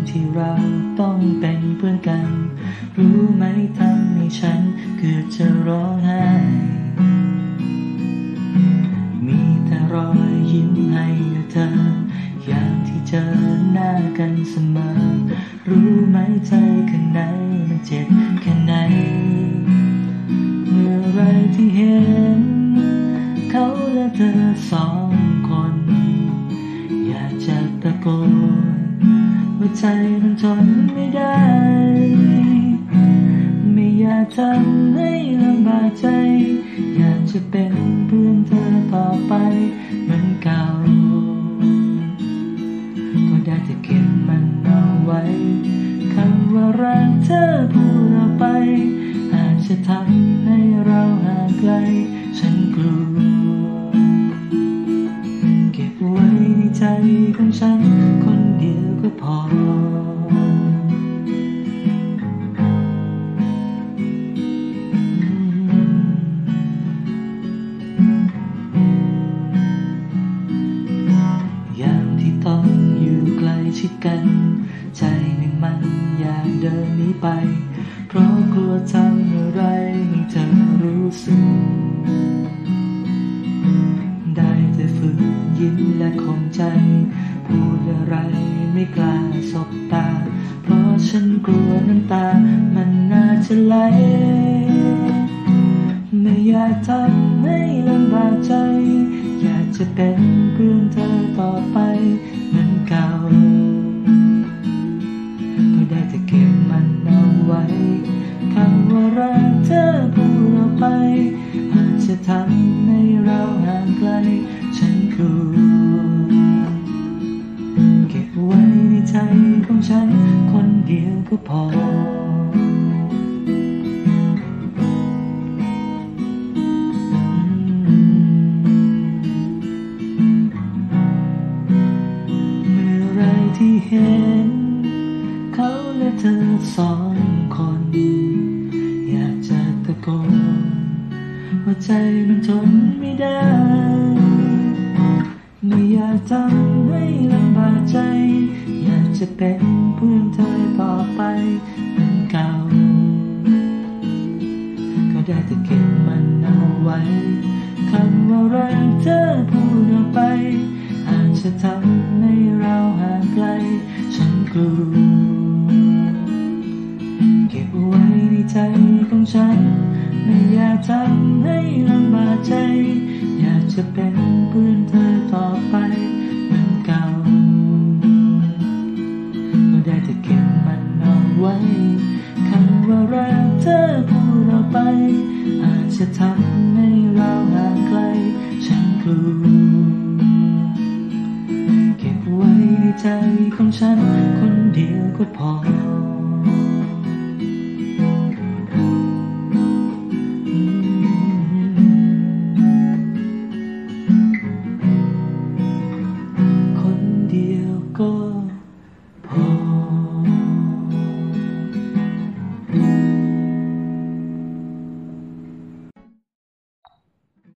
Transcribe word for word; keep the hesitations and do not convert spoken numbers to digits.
ที่เราต้องเป็นเพื่อนกันรู้ไหมทำให้ฉันเกือบจะร้องไห้มีแต่รอยยิ้มให้เธออย่างที่เจอหน้ากันเสมอรู้ไหมใจข้างในมันเจ็บแค่ไหนเมื่อไรที่เห็นเขาและเธอสองคนอยากจะตะโกนว่าใจมันทนไม่ได้ไม่อยากทำให้ลำบากใจอยากจะเป็นเพื่อนเธอต่อไปเหมือนเก่าก็ได้แต่เก็บมันเอาไว้คำว่ารักเธอพูดออกไปอาจจะทำให้เราห่างไกลฉันกลัวเก็บไว้ในใจของฉันคนเดียวก็พออย่างที่ต้องอยู่ใกล้ชิดกันใจหนึ่งมันอยากเดินหนีไปเพราะกลัวทำอะไรให้เธอรู้สึกได้แต่ฝืนยิ้มและข่มใจพูดอะไรไม่กล้าสบตาเพราะฉันกลัวน้ำตามันน่าจะไหลไม่อยากทำให้ลำบากใจอยากจะเป็นเพื่อนเธอต่อไปเหมือนเก่าก็ได้แต่เก็บมันเอาไว้คำว่ารักเธอพูดออกไปอาจจะทำให้เราห่างไกลฉันกลัวเก็บไว้ในใจของฉันคนเดียวก็พอเมื่อไรที่เห็นเขาและเธอสองคนอยากจะตะโกนว่าใจมันทนไม่ได้ไม่อยากทำให้ลำบากใจอยากจะเป็นเพื่อนเธอต่อไปเหมือนเก่าก็ได้แต่เก็บมันเอาไว้คำว่ารักเธอพูดออกไปอาจจะทำให้เราห่างไกลฉันกลัวเก็บไว้ในใจของฉันไม่อยากทำให้ลำบากใจอยากจะเป็นเพื่อนเธอต่อไปเหมือนเก่าก็ได้แต่เก็บมันเอาไว้คำว่ารักเธอพูดออกไปอาจจะทำให้เราห่างไกลฉันกลัวเก็บไว้ในใจของฉันคนเดียวก็พอ